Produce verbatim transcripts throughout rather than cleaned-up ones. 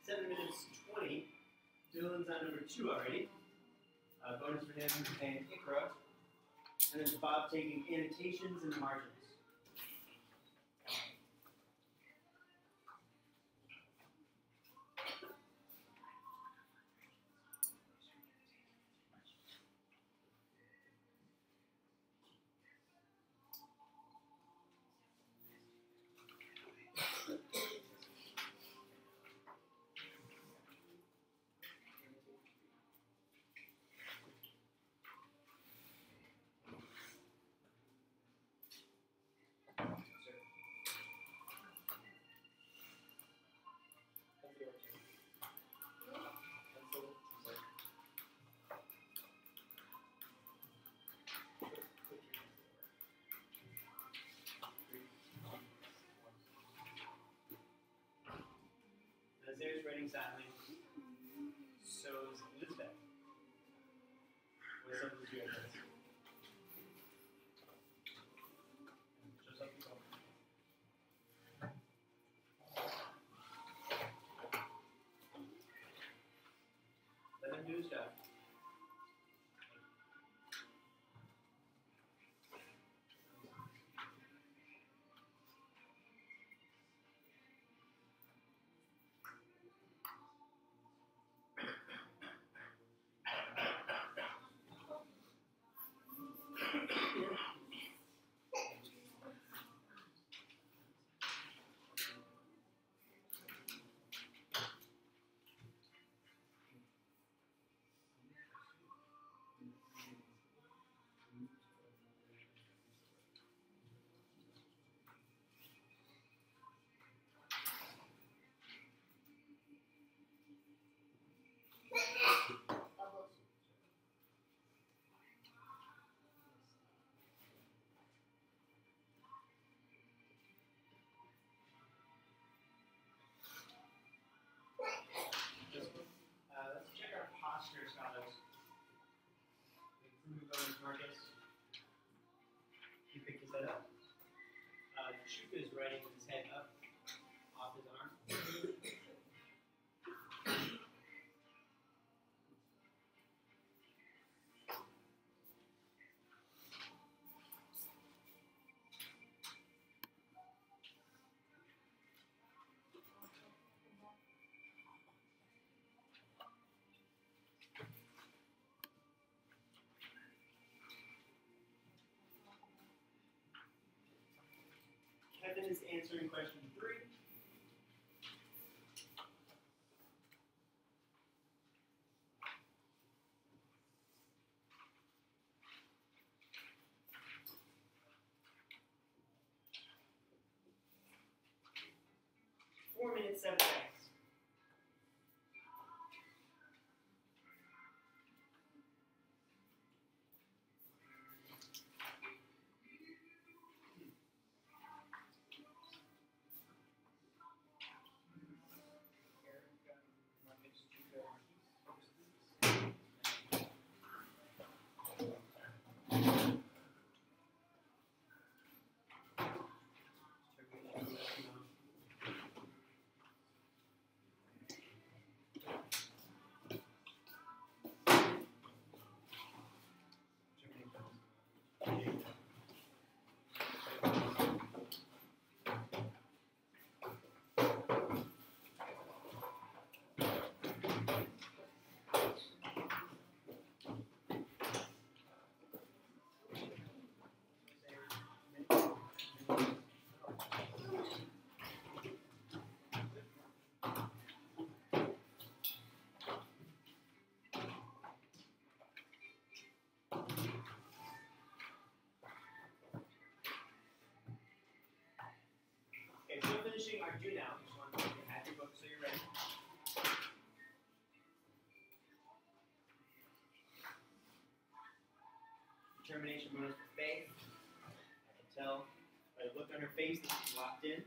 seven minutes twenty. Dylan's on number two already. Uh, bonus for him and Ikra. And then Bob taking annotations and margins. Nazir's writing silently. So is Elizabeth. What's up with you guys? Shows up the phone. Let him do his job. Marcus. He picked his head up. Uh, Chuka is writing with his head up off his arm. Kevin is answering question three. Four minutes, seven seconds. Okay, so finishing our do now. Just want to have your book so you're ready. Determination bonus for Faith. I can tell by the look on her face that she's locked in.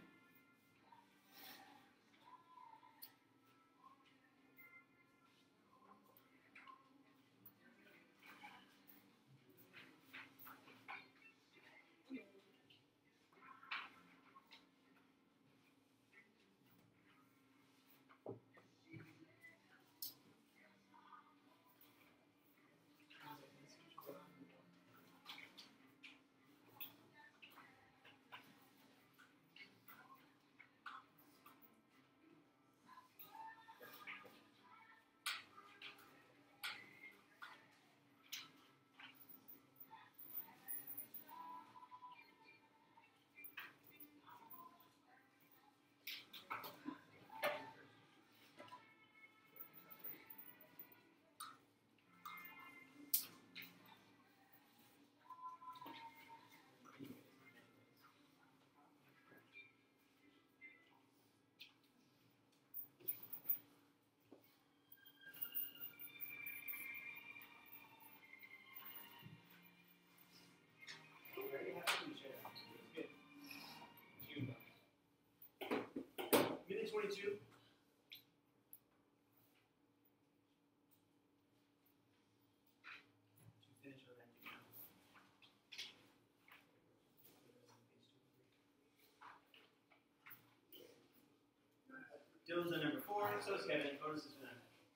twenty-two. Finish with that. Dylan's on number four, so is Kevin. Bonuses for them.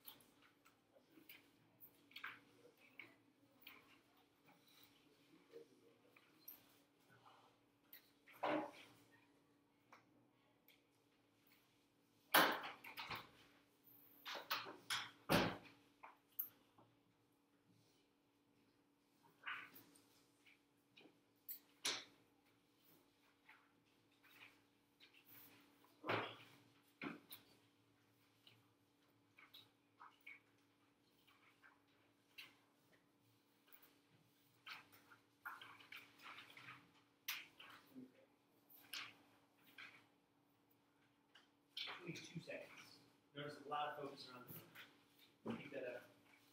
Two seconds. Notice a lot of focus around the room. Keep that up.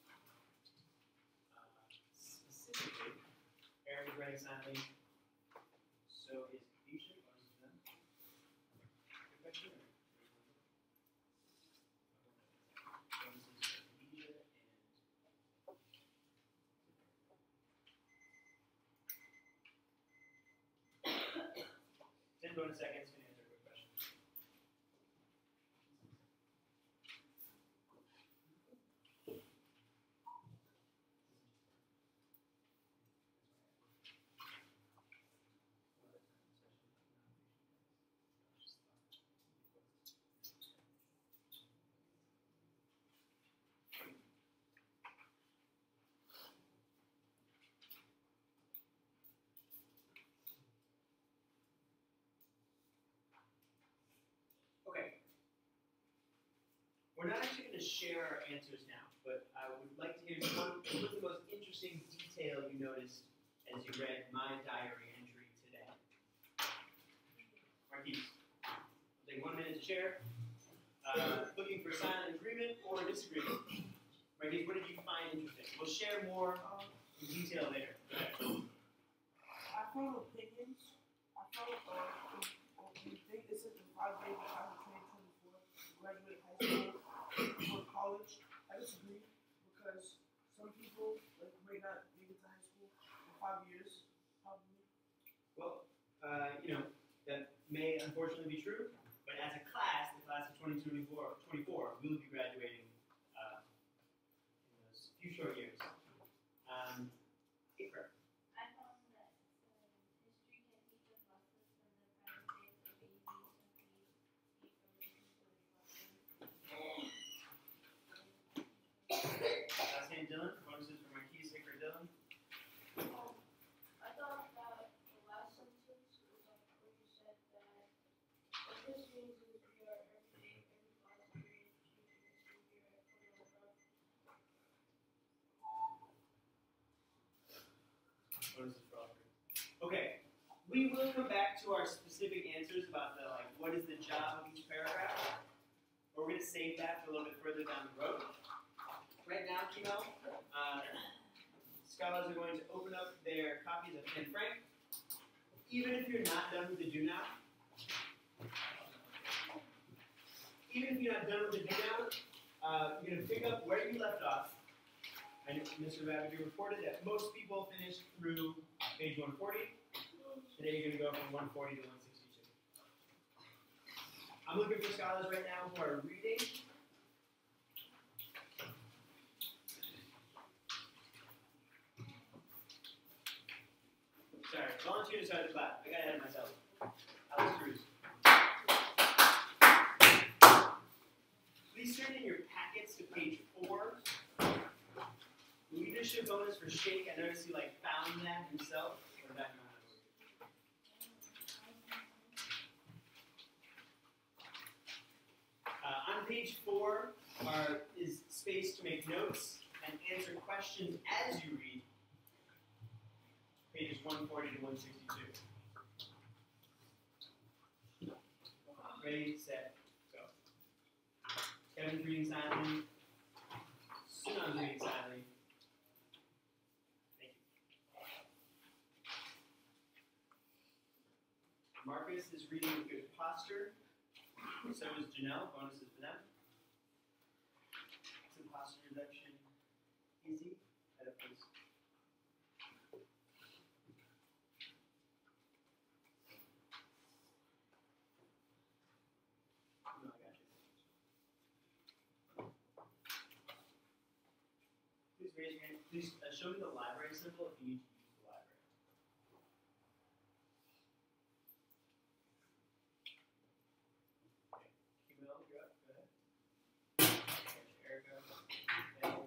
Uh, specifically, Aaron is writing silently. So is Keisha. Good question. Ten bonus seconds. We're not actually going to share our answers now, but I would like to hear what was the most interesting detail you noticed as you read my diary entry today. Marquise, I'll take one minute to share. Uh, looking for silent agreement or disagreement. Marquise, what did you find interesting? We'll share more in detail later. I found opinions. I found uh, the thing that said the five days of twenty twenty-four graduate high school. For college, I disagree because some people like may not make it to high school in five years, probably. Well, uh, you know, that may unfortunately be true, but as a class, the class of twenty twenty-four, twenty-four will be graduating uh, in those few short years. Um, Ikra. I found that uh, history can teach us lessons from the private days of babies and the Last name Dylan. Bonuses for Marquise, Ikra, Dylan. Um, I thought that the last sentence was like where you said that what this means is we are every every class period choosing the school year at Florida. Bonuses for all three. Okay, we will come back to our specific answers about the like what is the job of each paragraph. But we're going to save that for a little bit further down the road. Right now, Kimo, uh, scholars are going to open up their copies of Anne Frank. Even if you're not done with the do now, even if you're not done with the do now, uh, you're going to pick up where you left off. And Mister Ravager reported that most people finished through page one forty. Today you're going to go from one forty to one sixty-two. I'm looking for scholars right now who are reading. Sorry, volunteer decided to clap. I got ahead of myself. Alex Cruz. Please turn in your packets to page four. Leadership bonus for Shake. I noticed he like found that himself. Or that uh, on page four are, is space to make notes and answer questions as you read. Pages one forty to one sixty-two. Ready, set, go. Kevin's reading silently. Sunan's reading silently. Thank you. Marcus is reading with good posture. So is Janelle. Bonuses for them. Some posture reduction. Easy. Head up, please. No, I got you. Please raise your hand. Please uh, show me the library symbol if you need to use the library. Okay. Camille, you're up. Go ahead. Erica. Bill.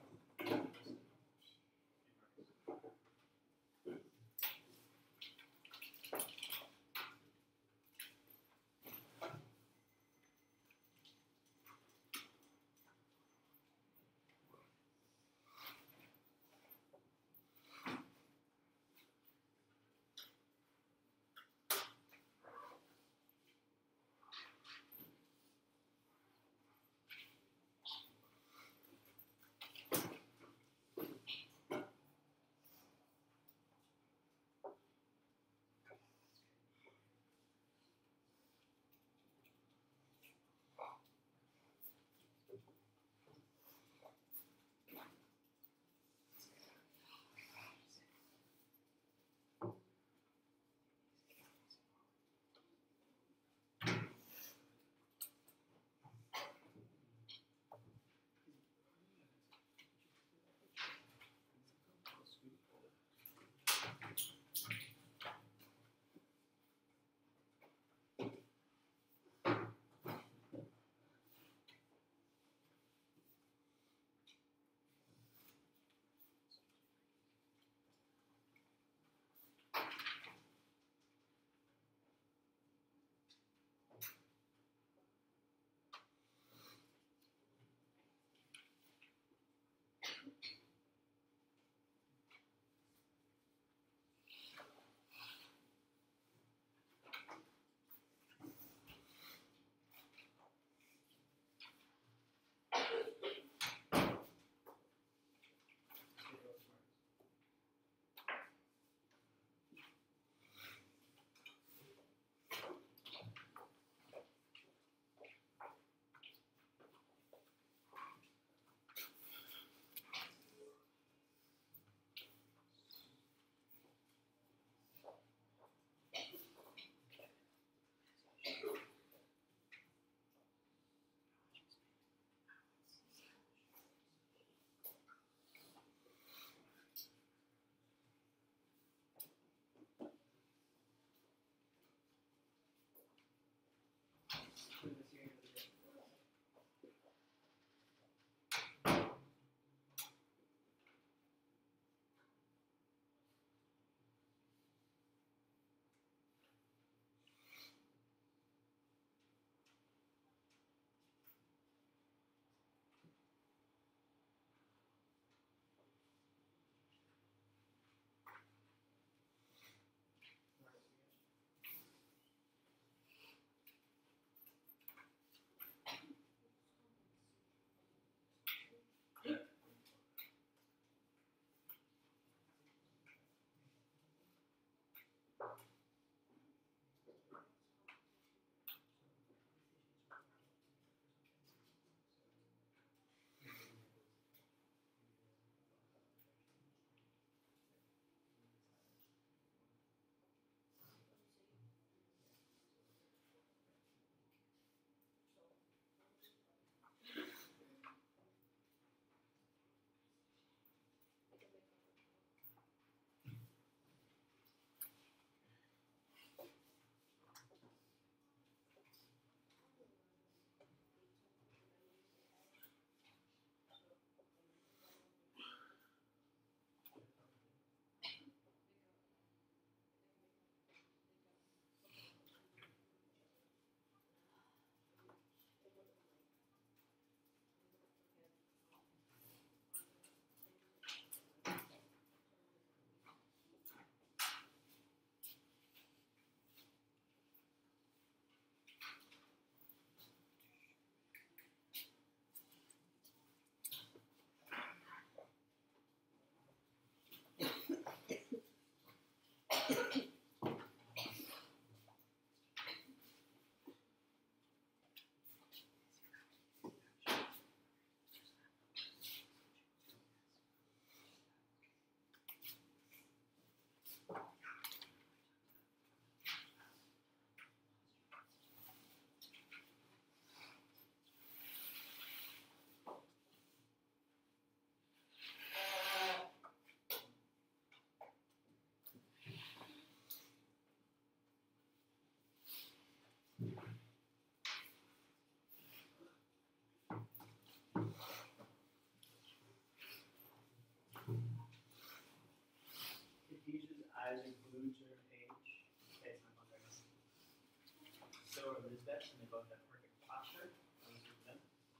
eyes are glued to her page. Okay, it's my contract. So are Elizabeth, and they both have perfect posture. I'll look at them.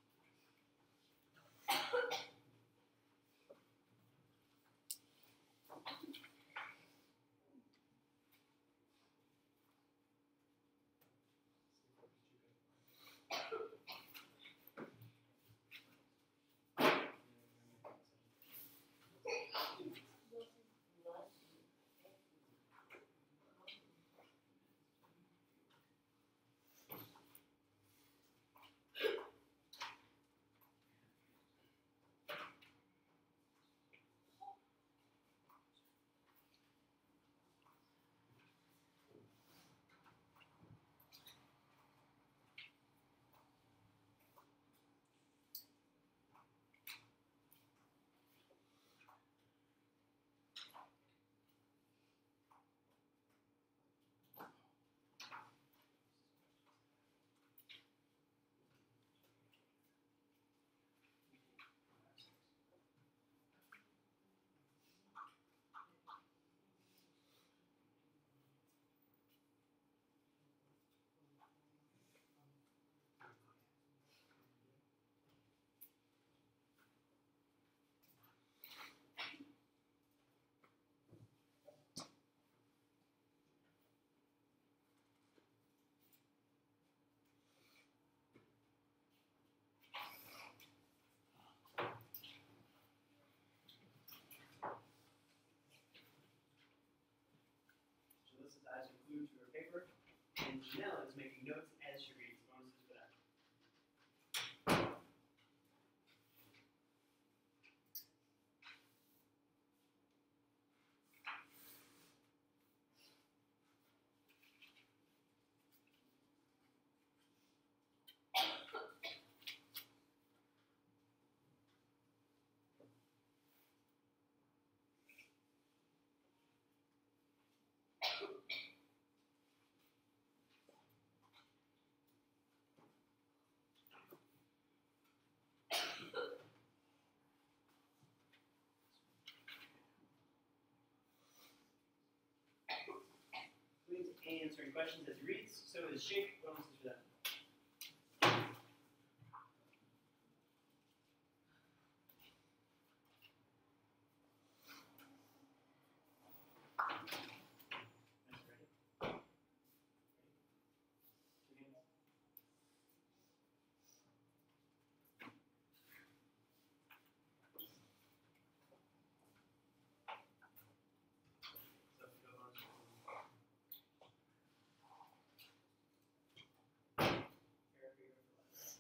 Melissa's eyes are glued to her paper, and Janelle is making notes as she reads. Bonuses for that. Queen's answering questions as he reads. So is Shake. Bonuses for that. Nice, ready? Ready? Two hands. So if we go bonus. Eric, you go for last.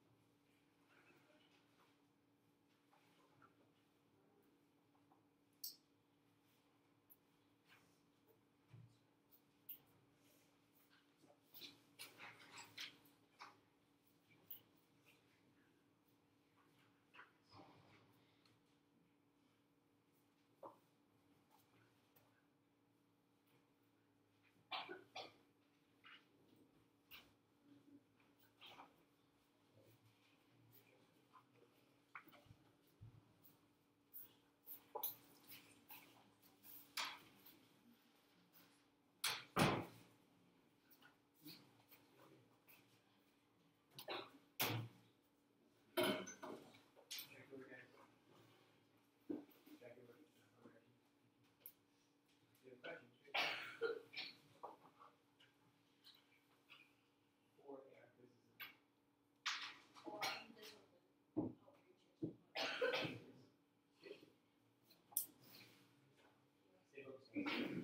Jackie, we're gonna- Jackie, we're gonna- we're ready. Do you have questions? Four A R quizzes. Or this one, outreaches. Stay focused.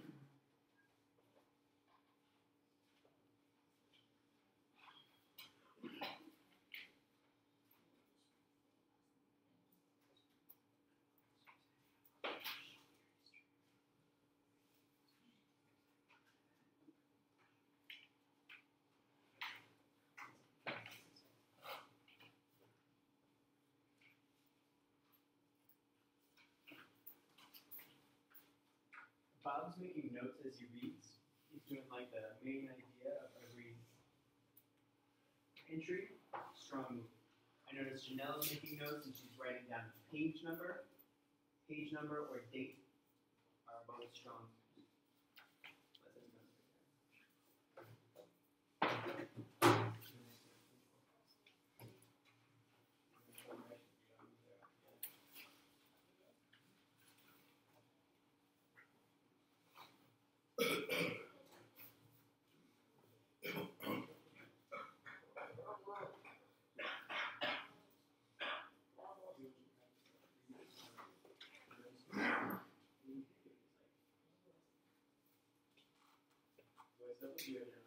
Bob's making notes as he reads. He's doing like the main idea of every entry. Strong move. I notice Janelle is making notes and she's writing down page number, page number or date are both strong moves. double zero down.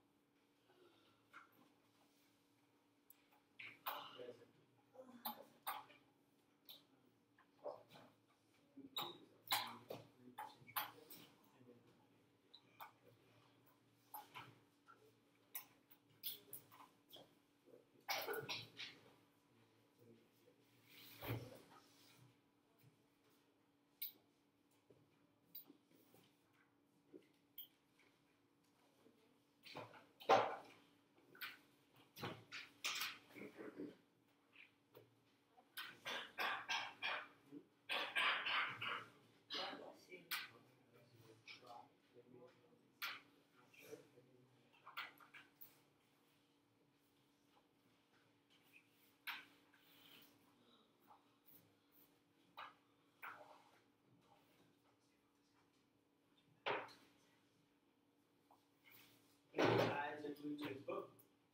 Eyes are glued to his book.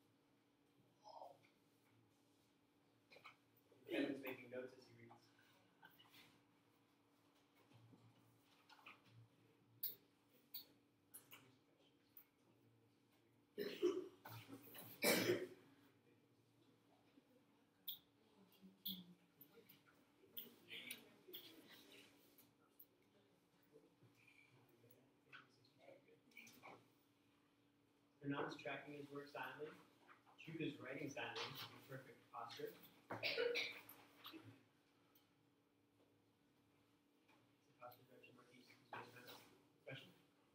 Kevin's making notes as he reads. Pranam's tracking his work silently. Chuka's writing silently in perfect posture. Posture direction marquee is special.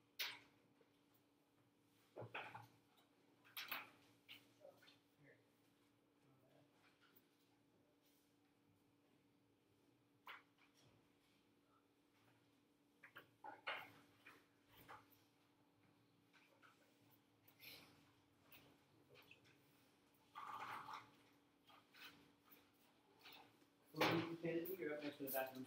Kennedy, you're up next to the bathroom.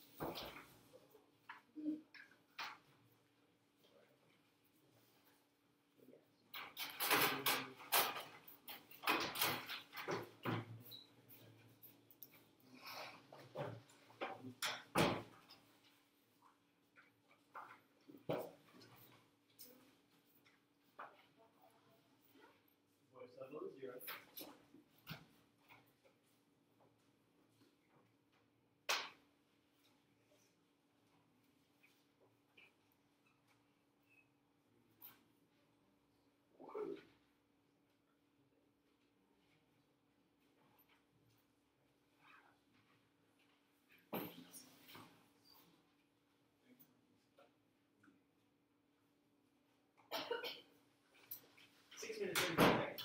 Voice level is zero. Six minutes and thirty seconds.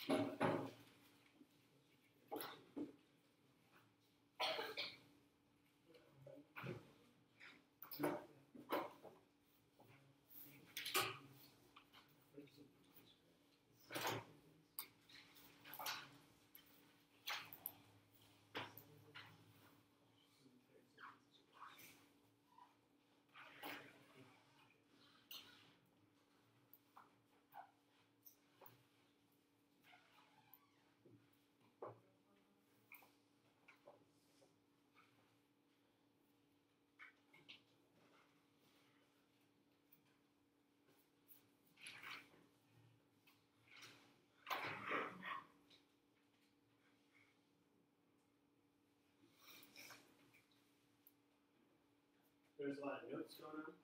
There's a lot of notes going on.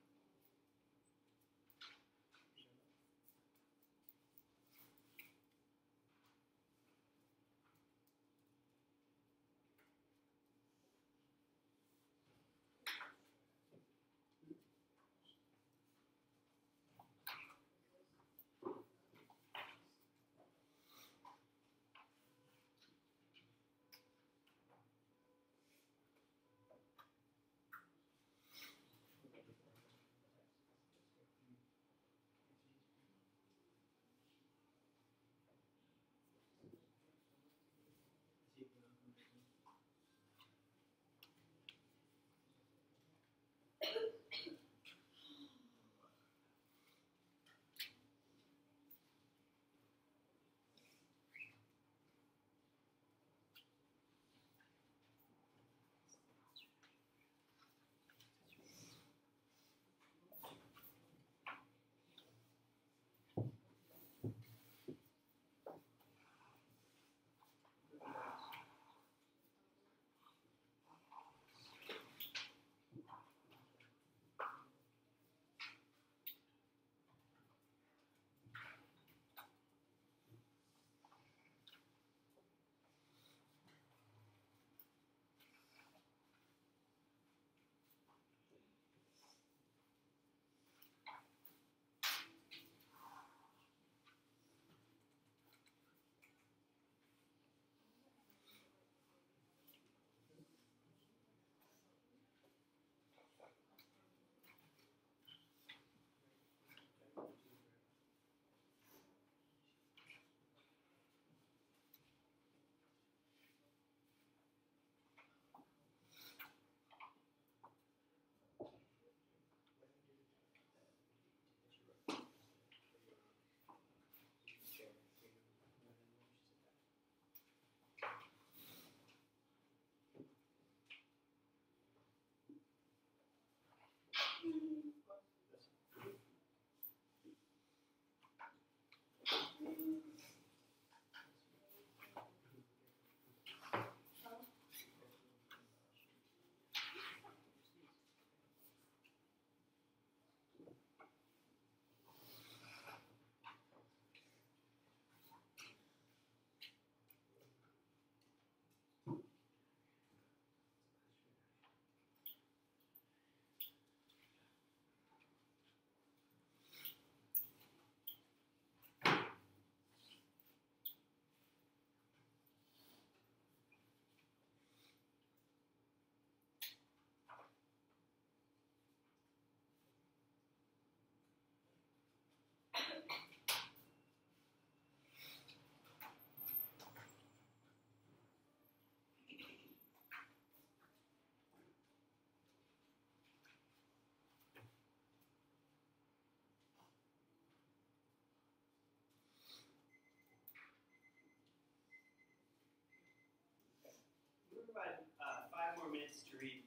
Provide uh, five more minutes to read.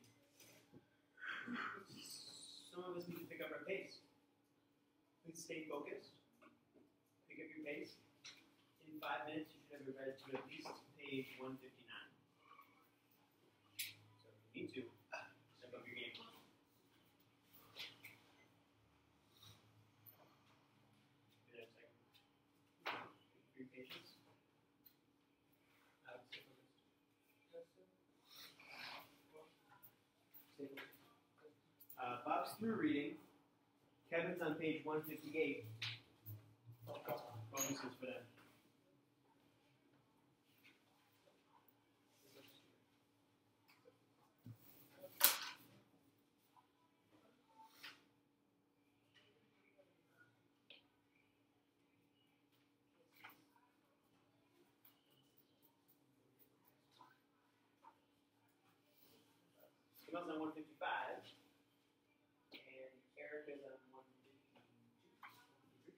Some of us need to pick up our pace. Please stay focused. Pick up your pace. In five minutes, you should have read to at least page one fifty-nine. So if you need to, step up your game. Give it a second. Your patience. Uh, stay focused. Uh, Bob's through reading. Kevin's on page one fifty-eight. Bonuses for them. Jamal's on one fifty-five, and Erica's on one fifty-two.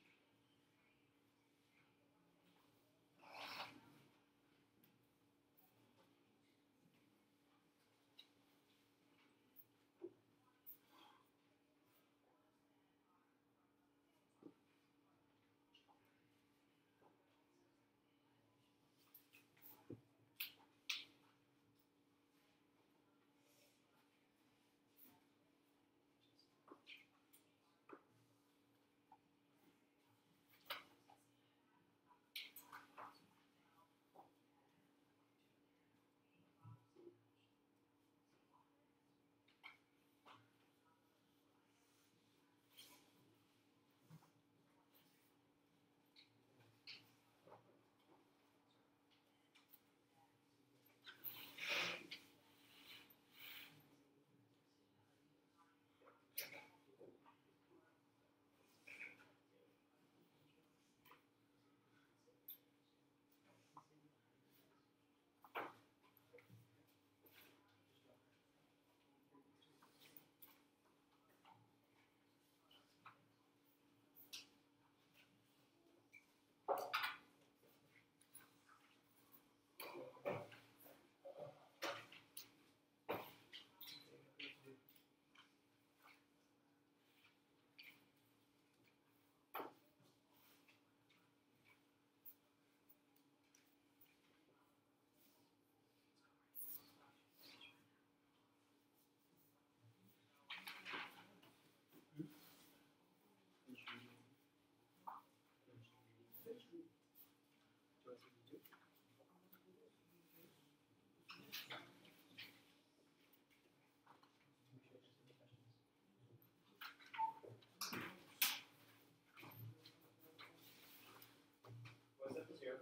What's up, zero?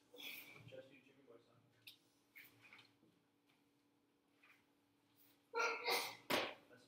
Just you, Jimmy, what's up? That's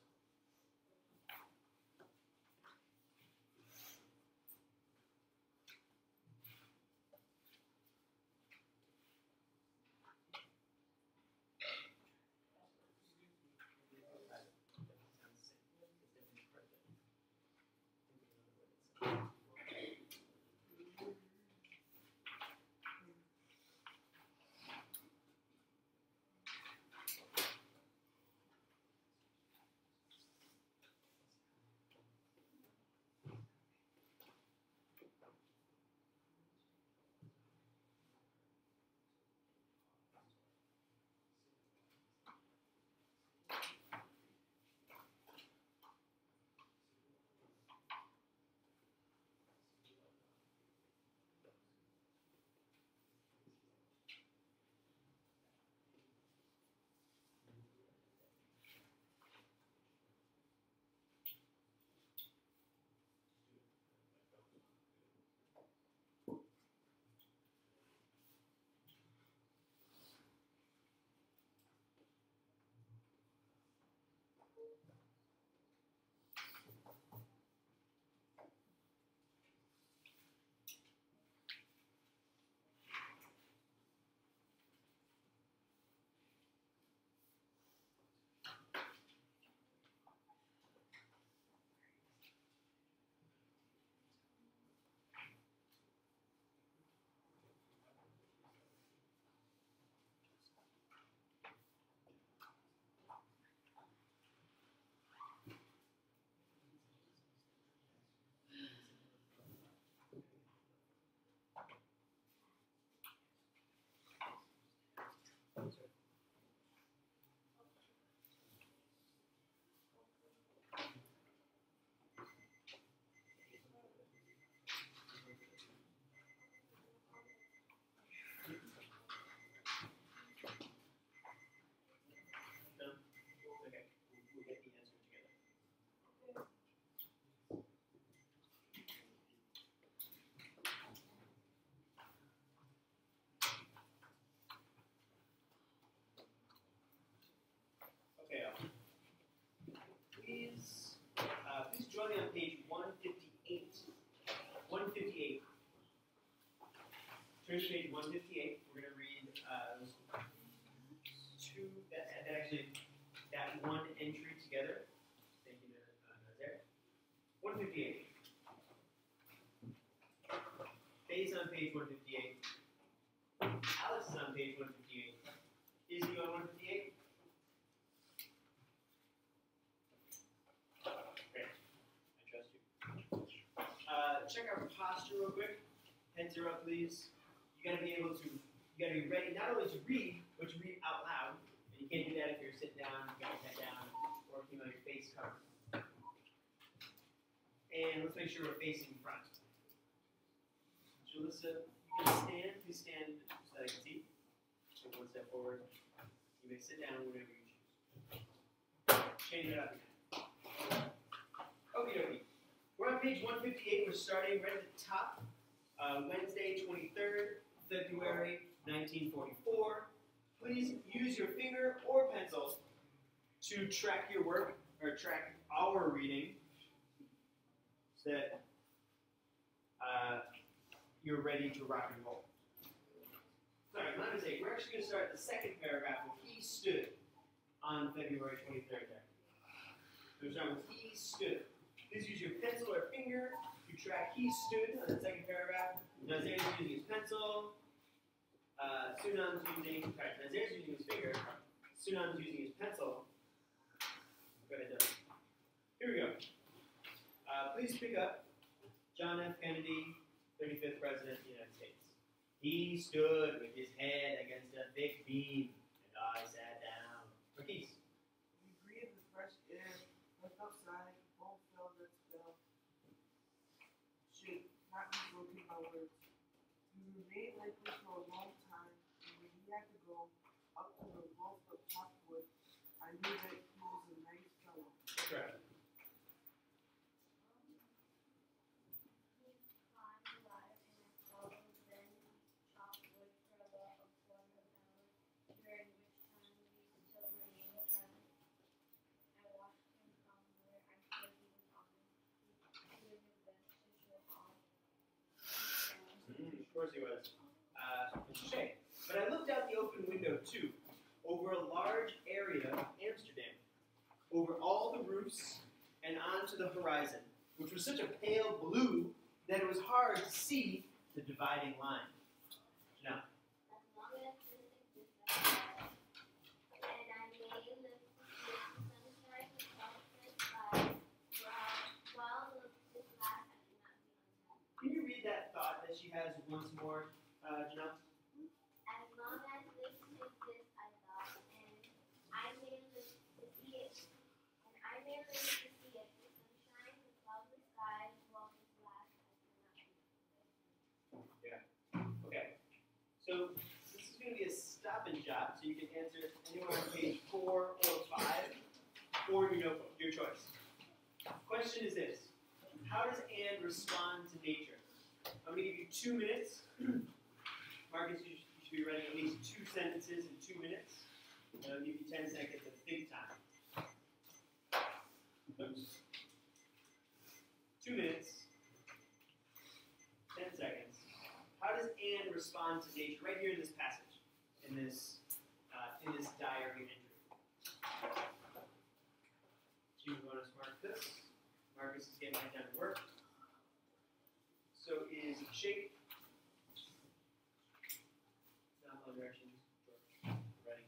join me on page one fifty-eight. one fifty-eight. Turn to page one fifty-eight. We're going to read uh, those two, that, that actually, that one entry together. Thank you to uh, Nazaire. one fifty-eight. Faye's on page one fifty-eight. Alex is on page one fifty-eight. Is you on one fifty-eight? Great. I trust you. Uh, check our posture real quick. Heads are up, please. You gotta be able to, you gotta be ready not only to read, but to read out loud. And you can't do that if you're sitting down, you got your head down, or if you have your face covered. And let's make sure we're facing front. Julissa, you can stand. Please stand so that I can see. Take one step forward. You may sit down whenever you choose. Change it up again. Okay, okay. We're on page one fifty-eight. We're starting right at the top. Uh, Wednesday, twenty-third February, nineteen forty-four. Please use your finger or pencil to track your work, or track our reading, so that uh, you're ready to rock and roll. Sorry, my mistake. We're actually going to start at the second paragraph where he stood on February twenty-third there. So we're starting with he stood. Please use your pencil or finger to track he stood on the second paragraph. Nazaire's using his pencil. Uh, Sunam's using, sorry, Nazaire's using his finger. Sunam's using his pencil. Go ahead, Dylan. Here we go. Uh, please pick up John F. Kennedy, thirty-fifth President of the United States. He stood with his head against a thick beam, and I sat down. Marquise. We breathe the fresh air, left outside, won't feel that spell. Should not be broken by words. We remained like this for a long time, and when he had to go up to the roof of Chopwood, I knew that he was a nice fellow. Correct. Of course he was. Uh, shame. But I looked out the open window too, over a large area of Amsterdam, over all the roofs and onto the horizon, which was such a pale blue that it was hard to see the dividing line. Now, can you read that thought that she has once more, uh, Janelle? As long as this exists, I thought, and I may live to see it. And I may live to see it. The sunshine, the cloudless skies, while this lasts, I cannot be. Yeah. Okay. So this is going to be a stop and job, so you can answer anywhere on page four or five, or your notebook, your choice. Question is this: how does Anne respond to nature? I'm going to give you two minutes. Marcus, you should, you should be writing at least two sentences in two minutes. And I'll give you ten seconds of think time. Oops. Two minutes. Ten seconds. How does Anne respond to nature? Right here in this passage, in this uh, in this diary entry. So you want to mark this. Marcus is getting right down to work. So is shake. Down all directions. Ready.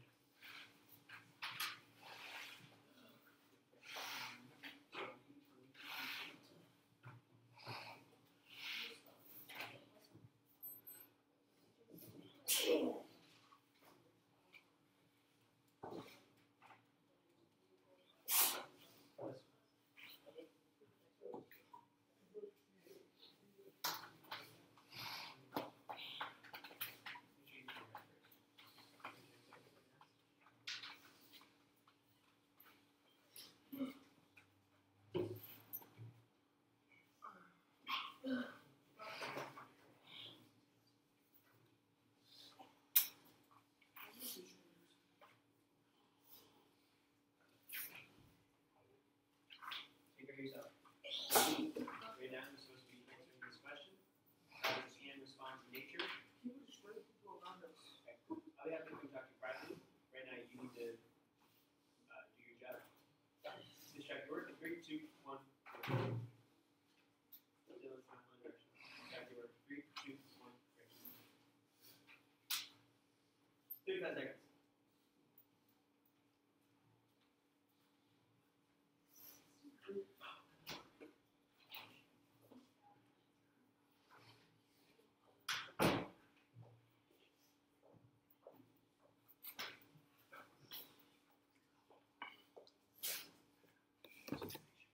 Um,